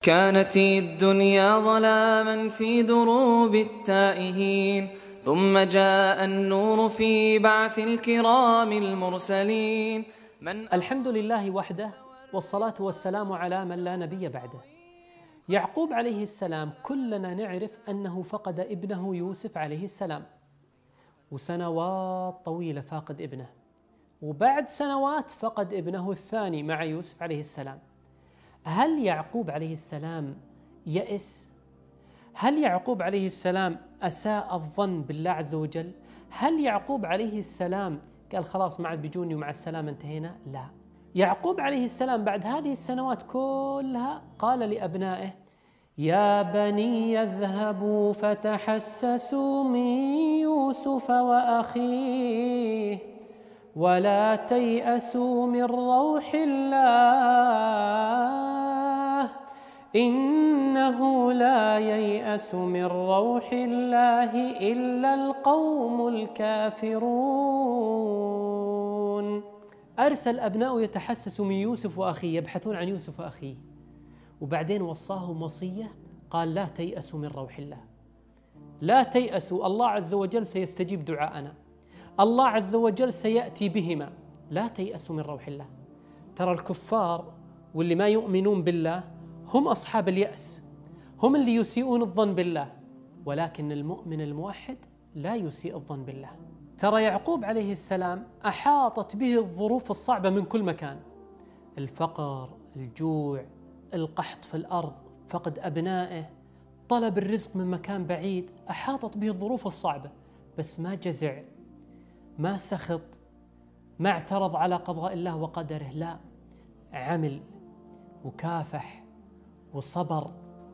كانت الدنيا ظلاما في دروب التائهين، ثم جاء النور في بعث الكرام المرسلين. الحمد لله وحده، والصلاة والسلام على من لا نبي بعده. يعقوب عليه السلام كلنا نعرف أنه فقد ابنه يوسف عليه السلام، وسنوات طويلة فاقد ابنه، وبعد سنوات فقد ابنه الثاني مع يوسف عليه السلام. هل يعقوب عليه السلام يئس؟ هل يعقوب عليه السلام أساء الظن بالله عز وجل؟ هل يعقوب عليه السلام قال خلاص ما عاد بيجوني ومع السلامة انتهينا؟ لا، يعقوب عليه السلام بعد هذه السنوات كلها قال لأبنائه: يا بني اذهبوا فتحسسوا من يوسف وأخيه ولا تيأسوا من روح الله إنه لا ييأس من روح الله إلا القوم الكافرون. أرسل أبناء يتحسسوا من يوسف وأخيه، يبحثون عن يوسف وأخيه، وبعدين وصاهم وصية قال: لا تيأسوا من روح الله، لا تيأسوا، الله عز وجل سيستجيب دعاءنا، الله عز وجل سيأتي بهما، لا تيأسوا من روح الله. ترى الكفار واللي ما يؤمنون بالله هم أصحاب اليأس، هم اللي يسيئون الظن بالله، ولكن المؤمن الموحد لا يسيء الظن بالله. ترى يعقوب عليه السلام أحاطت به الظروف الصعبة من كل مكان، الفقر، الجوع، القحط في الأرض، فقد أبنائه، طلب الرزق من مكان بعيد، أحاطت به الظروف الصعبة، بس ما جزع، ما سخط، ما اعترض على قضاء الله وقدره، لا، عمل وكافح وصبر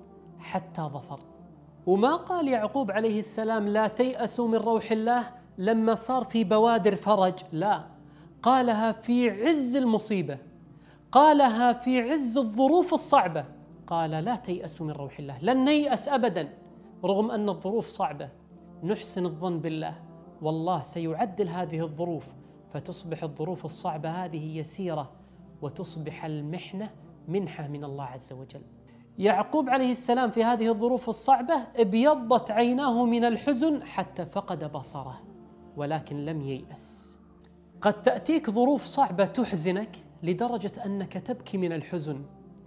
حتى ظفر. وما قال يعقوب عليه السلام لا تيأسوا من روح الله لما صار في بوادر فرج، لا، قالها في عز المصيبة، قالها في عز الظروف الصعبة، قال: لا تيأسوا من روح الله، لن نيأس أبدا رغم أن الظروف صعبة، نحسن الظن بالله، والله سيعدل هذه الظروف فتصبح الظروف الصعبة هذه يسيرة، وتصبح المحنة منحة من الله عز وجل. يعقوب عليه السلام في هذه الظروف الصعبة ابيضت عيناه من الحزن حتى فقد بصره، ولكن لم ييأس. قد تأتيك ظروف صعبة تحزنك لدرجة أنك تبكي من الحزن،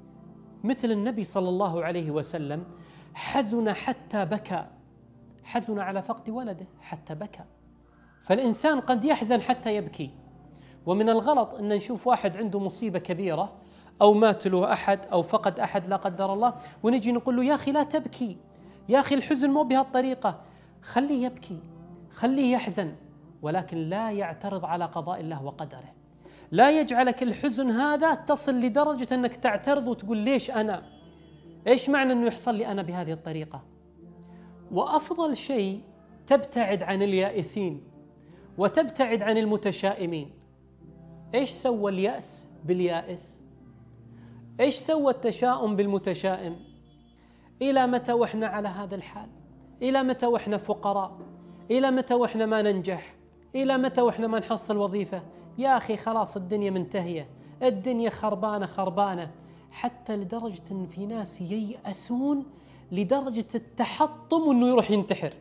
مثل النبي صلى الله عليه وسلم حزن حتى بكى، حزن على فقد ولده حتى بكى. فالإنسان قد يحزن حتى يبكي. ومن الغلط أن نشوف واحد عنده مصيبة كبيرة أو مات له أحد أو فقد أحد لا قدر الله، ونجي نقول له: يا أخي لا تبكي، يا أخي الحزن مو بهالطريقة، خليه يبكي، خليه يحزن، ولكن لا يعترض على قضاء الله وقدره، لا يجعلك الحزن هذا تصل لدرجة أنك تعترض وتقول: ليش أنا؟ إيش معنى أنه يحصل لي أنا بهذه الطريقة؟ وأفضل شيء تبتعد عن اليائسين وتبتعد عن المتشائمين. إيش سوى اليأس باليائس؟ إيش سوى التشاؤم بالمتشائم؟ إلى متى وإحنا على هذا الحال؟ إلى متى وإحنا فقراء؟ إلى متى وإحنا ما ننجح؟ إلى متى وإحنا ما نحصل وظيفة؟ يا أخي خلاص الدنيا منتهية، الدنيا خربانة خربانة، حتى لدرجة أن في ناس ييأسون لدرجة التحطم وأنه يروح ينتحر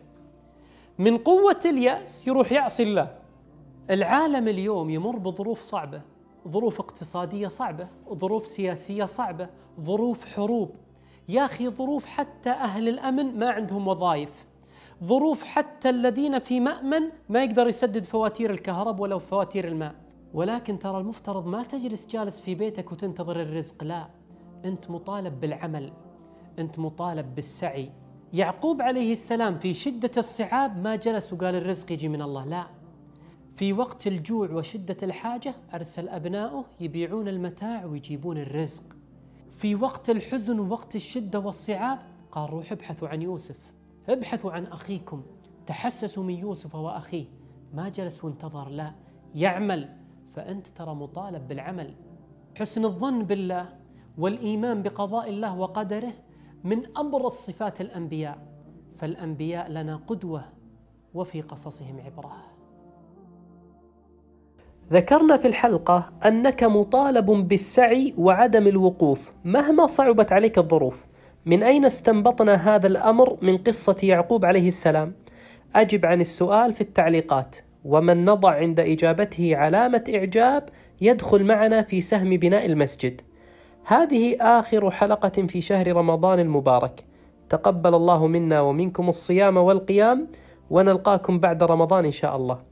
من قوة اليأس، يروح يعصي الله. العالم اليوم يمر بظروف صعبة، ظروف اقتصادية صعبة، ظروف سياسية صعبة، ظروف حروب، يا أخي ظروف حتى أهل الأمن ما عندهم وظائف، ظروف حتى الذين في مأمن ما يقدر يسدد فواتير الكهرباء ولا فواتير الماء. ولكن ترى المفترض ما تجلس جالس في بيتك وتنتظر الرزق، لا، أنت مطالب بالعمل، أنت مطالب بالسعي. يعقوب عليه السلام في شدة الصعاب ما جلس وقال الرزق يجي من الله، لا، في وقت الجوع وشدة الحاجة أرسل أبنائه يبيعون المتاع ويجيبون الرزق. في وقت الحزن ووقت الشدة والصعاب قال: روحوا ابحثوا عن يوسف، ابحثوا عن أخيكم، تحسسوا من يوسف وأخيه. ما جلس وانتظر، لا، يعمل. فأنت ترى مطالب بالعمل. حسن الظن بالله والإيمان بقضاء الله وقدره من أبرز صفات الأنبياء، فالأنبياء لنا قدوة وفي قصصهم عبرة. ذكرنا في الحلقة أنك مطالب بالسعي وعدم الوقوف مهما صعبت عليك الظروف. من أين استنبطنا هذا الأمر من قصة يعقوب عليه السلام؟ أجب عن السؤال في التعليقات، ومن نضع عند إجابته علامة إعجاب يدخل معنا في سهم بناء المسجد. هذه آخر حلقة في شهر رمضان المبارك، تقبل الله منا ومنكم الصيام والقيام، ونلقاكم بعد رمضان إن شاء الله.